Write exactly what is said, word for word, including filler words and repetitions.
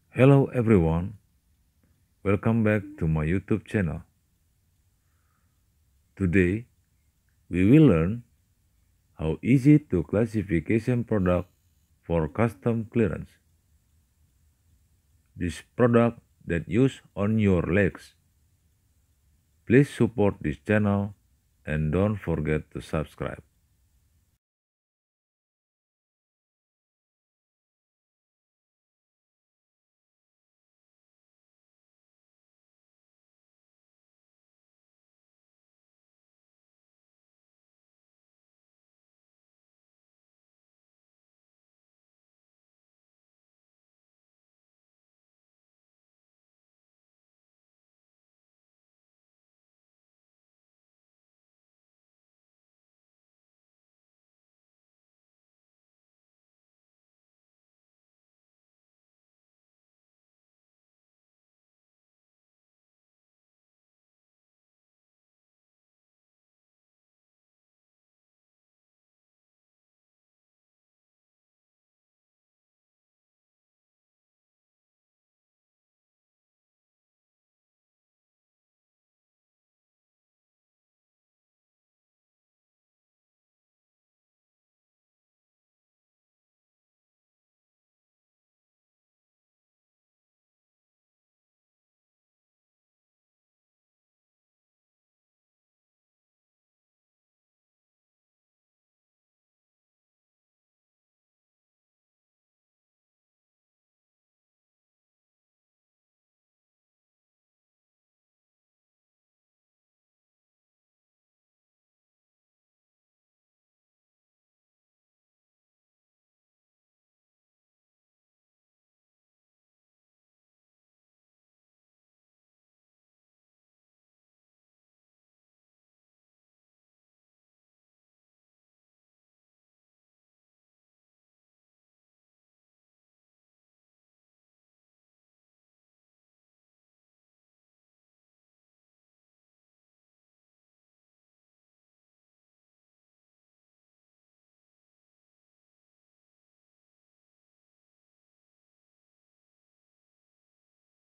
Hello everyone, welcome back to my YouTube channel. Today, we will learn how easy to classification product for custom clearance. This product that use on your legs. Please support this channel and don't forget to subscribe.